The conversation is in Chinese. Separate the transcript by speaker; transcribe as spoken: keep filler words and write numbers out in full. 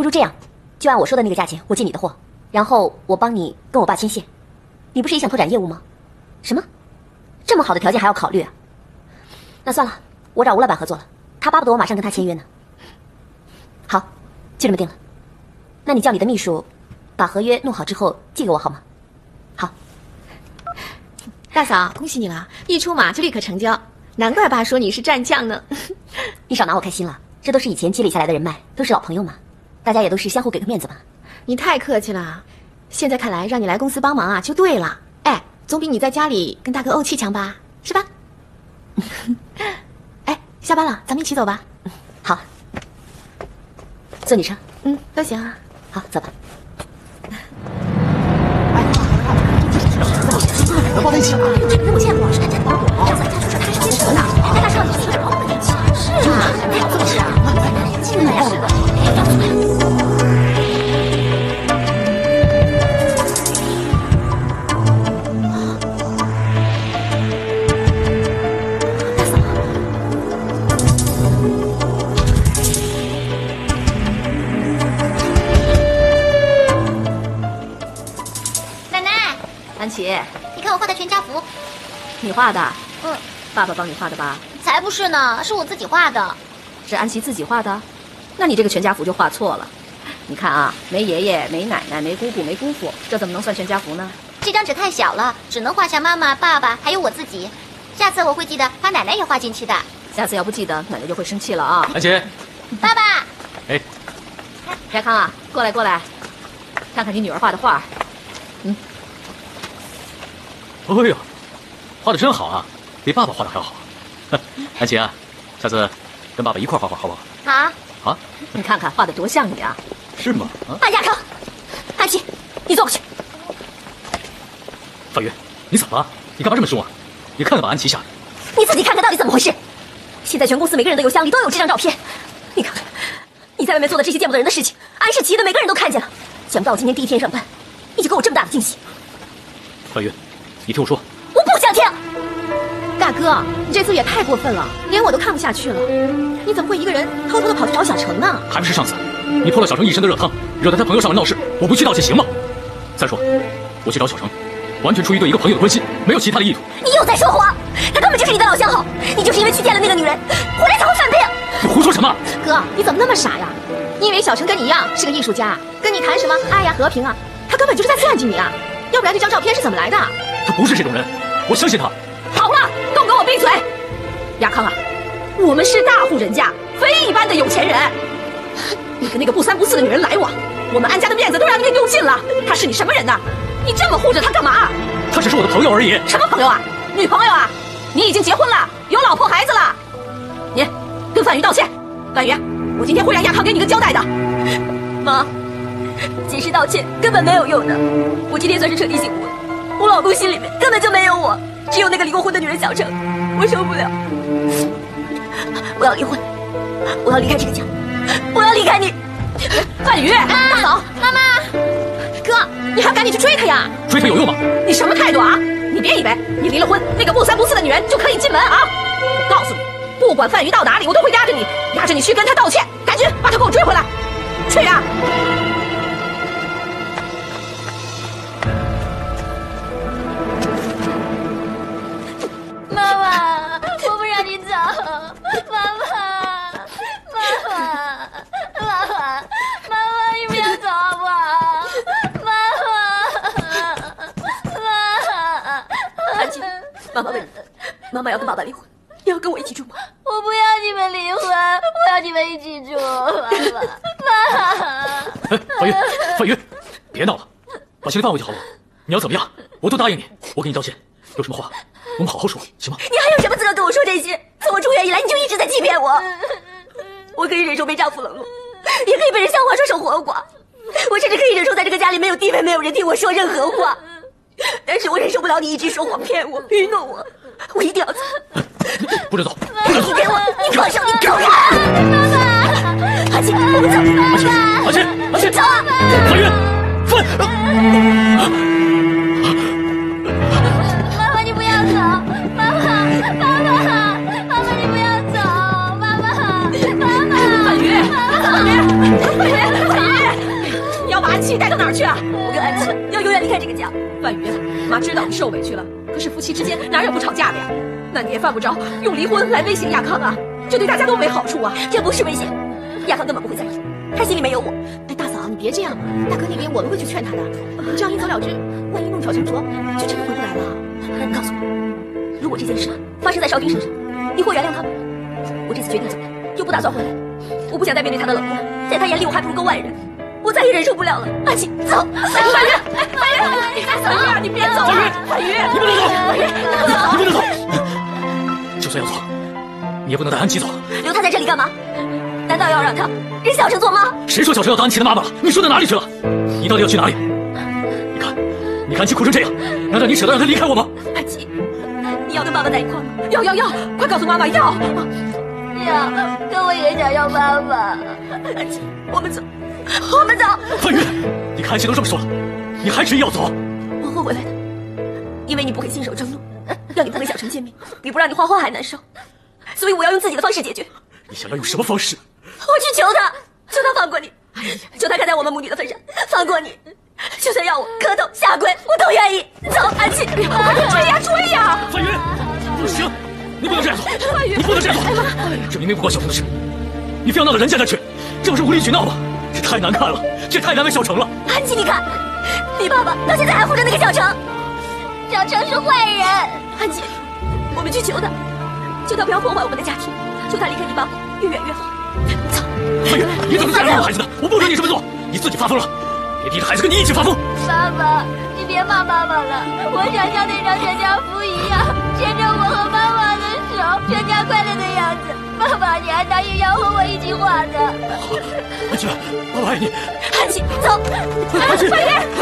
Speaker 1: 不如这样，就按我说的那个价钱，我进你的货，然后我帮你跟我爸牵线。你不是也想拓展业务吗？什么？这么好的条件还要考虑啊？那算了，我找吴老板合作了，他巴不得我马上跟他签约呢。好，就这么定了。那你叫你的秘书，把合约弄好之后寄给我好吗？好。
Speaker 2: 大嫂，恭喜你了，一出马就立刻成交，难怪爸说你是战将呢。
Speaker 1: 你少拿我开心了，这都是以前积累下来的人脉，都是老朋友嘛，大家也都是相互给个面子嘛。
Speaker 2: 你太客气了，现在看来让你来公司帮忙啊就对了，哎，总比你在家里跟大哥怄气强吧，是吧？哎，下班了，咱们一起走吧。
Speaker 1: 好，坐你车。
Speaker 2: 嗯，都行啊。
Speaker 1: 好，走吧。
Speaker 3: 能抱在一起吗？
Speaker 1: 我见过，是他真的。上次咱家宿舍他是接车的，他大少你自己跑的。是啊，哎，就是啊，进来呀。
Speaker 4: 安琪，
Speaker 5: 你看我画的全家福，
Speaker 4: 你画的？
Speaker 5: 嗯，
Speaker 4: 爸爸帮你画的吧？
Speaker 5: 才不是呢，是我自己画的。
Speaker 4: 是安琪自己画的？那你这个全家福就画错了。你看啊，没爷爷，没奶奶，没姑姑，没姑父，这怎么能算全家福呢？
Speaker 5: 这张纸太小了，只能画下妈妈、爸爸还有我自己。下次我会记得把奶奶也画进去的。
Speaker 4: 下次要不记得，奶奶就会生气了啊。
Speaker 3: 安琪，
Speaker 5: 爸爸，
Speaker 3: 哎，
Speaker 4: 亚康啊，过来过来，看看你女儿画的画。嗯。
Speaker 3: 哎呦，画的真好啊，比爸爸画的还要好。安琪啊，下次跟爸爸一块画画好不好？
Speaker 5: 好。
Speaker 3: 好，
Speaker 4: 你看看画的多像你啊！
Speaker 3: 是吗？啊，
Speaker 1: 哎，亚康，安琪，你坐过去。
Speaker 3: 范云，你怎么了？你干嘛这么凶啊？你看看把安琪吓的。
Speaker 1: 你自己看看到底怎么回事？现在全公司每个人的邮箱里都有这张照片，你看看，你在外面做的这些见不得人的事情，安世奇的每个人都看见了。想不到我今天第一天上班，你就给我这么大的惊喜。
Speaker 3: 范云，你听我说。
Speaker 1: 我不想听。
Speaker 2: 大哥，你这次也太过分了，连我都看不下去了。你怎么会一个人偷偷的跑去找小程呢？
Speaker 3: 还不是上次，你泼了小程一身的热汤，惹得他朋友上门闹事，我不去道歉行吗？再说，我去找小程，完全出于对一个朋友的关心，没有其他的意图。
Speaker 1: 你又在说谎，他根本就是你的老相好，你就是因为去见了那个女人，回来才会犯病。
Speaker 3: 你胡说什么？
Speaker 2: 哥，你怎么那么傻呀？你以为小程跟你一样是个艺术家，跟你谈什么爱呀和平啊？他根本就是在算计你啊！要不然这张照片是怎么来的？
Speaker 3: 他不是这种人，我相信他。
Speaker 2: 好了，都给我闭嘴！亚康啊，我们是大户人家，非一般的有钱人。你跟那个不三不四的女人来往，我们安家的面子都让你给丢尽了。她是你什么人呢？你这么护着她干嘛？
Speaker 3: 她只是我的朋友而已。
Speaker 2: 什么朋友啊？女朋友啊？你已经结婚了，有老婆孩子了。你跟范宇道歉。范宇，我今天会让亚康给你个交代的。
Speaker 1: 妈，解释道歉根本没有用的。我今天算是彻底醒悟了，我老公心里面根本就没有我，只有那个离过婚的女人小程。我受不了，我要离婚，我要离开这个家，我要离开你。
Speaker 2: 范宇，大嫂，
Speaker 5: 妈妈，
Speaker 2: 哥，你还赶紧去追她呀？
Speaker 3: 追她有用吗？
Speaker 2: 你什么态度啊？你别以为你离了婚，那个不三不四的女人就可以进门啊！我告诉你，不管范宇到哪里，我都会压着你，压着你去跟她道歉，赶紧把她给我追回来，去呀！
Speaker 5: 妈妈，我不让你走，妈妈，妈妈，妈妈，妈妈，你不要走好不好？妈妈，妈，
Speaker 1: 安琪，妈妈问你，妈妈要跟爸爸离婚，你要跟我一起住吗？
Speaker 5: 我不要你们离婚，我要你们一起住，妈妈，妈。
Speaker 3: 哎，范云，范云，别闹了，把心里放回去好不好？你要怎么样，我都答应你。我给你道歉，有什么话我们好好说，行吗？
Speaker 1: 你还有什么资格跟我说这些？从我出院以来，你就一直在欺骗我。我可以忍受被丈夫冷落，也可以被人笑话说守活寡，我甚至可以忍受在这个家里没有地位，没有人听我说任何话。但是我忍受不了你一直说谎骗我，愚弄我，我一定要走。
Speaker 3: 不准走，不准走！
Speaker 1: 你给我，你放手，你狗人！
Speaker 5: 妈妈，
Speaker 1: 阿琪，我们走。
Speaker 3: 阿琪，阿琪，阿琪，
Speaker 1: 走啊！
Speaker 3: 范云，范。
Speaker 5: 妈妈，你不要走！妈妈，妈妈，妈妈，你不要走！妈妈，妈妈，
Speaker 2: 范宇，范宇，范宇，范宇。 儿去啊？
Speaker 1: 我跟安琪要永远离开这个家。
Speaker 2: 范宇，妈知道你受委屈了，可是夫妻之间哪有不吵架的呀？那你也犯不着用离婚来威胁亚康啊，这对大家都没好处啊。
Speaker 1: 这不是威胁，亚康根本不会在意，他心里没有我。
Speaker 4: 哎，大嫂，你别这样嘛，大哥那边我们会去劝他的，这样一走了之，万一弄巧成拙，就真的回不来了。
Speaker 1: 你告诉我，如果这件事发生在少君身上，你会原谅他吗？我这次决定走了，又不打算回来，我不想再面对他的冷漠，在他眼里我还不如个外人，我再也忍受不了了。安琪，走。
Speaker 2: 范宇，范宇，范宇啊，你别走啊！范宇，
Speaker 3: 你不能走，你不能走，就算要走，你也不能带安琪走。
Speaker 1: 留他在这里干嘛？难道要让他跟小成做妈？
Speaker 3: 谁说小成要当安琪的妈妈了？你说到哪里去了？你到底要去哪里？你看，你看安琪哭成这样，难道你舍得让她离开我吗？
Speaker 1: 安琪，你要跟爸爸在一块吗？
Speaker 2: 要要要，快告诉妈妈要！
Speaker 5: 要，可我也想要妈妈。
Speaker 1: 安琪，我们走，我们走。
Speaker 3: 范宇，你看安琪都这么说了，你还执意要走？
Speaker 1: 我会回来的，因为你不肯信守承诺，让你不跟小成见面，比不让你花花还难受，所以我要用自己的方式解决。
Speaker 3: 你想要用什么方式？
Speaker 1: 我去求他，求他放过你，求他看在我们母女的份上放过你，就算要我磕头下跪，我都愿意。走，安琪，
Speaker 2: 快点追呀追呀！
Speaker 3: 范宇，不行，你不能这样做，你不能这样做，这明明不关小成的事，你非要闹到人家那去，这不是无理取闹吗？这太难看了，这太难为小成了。
Speaker 1: 安琪，你看，你爸爸到现在还护着那个小成，
Speaker 5: 小成是坏人。
Speaker 1: 安琪，我们去求他，求他不要破坏我们的家庭，求他离开你爸爸越远越好。走。
Speaker 3: 范宇，你怎么这样让孩子的？我不准你这么做，你自己发疯了，别逼着孩子跟你一起发疯。
Speaker 5: 爸爸，你别骂妈妈了，我想像那张全家福一样，牵着我和妈妈的手，全家快乐的样子。爸爸，你还答应要和我一起画的。
Speaker 3: 安琪，爸爸爱你。
Speaker 1: 安琪，走。
Speaker 3: 安琪，
Speaker 2: 范宇。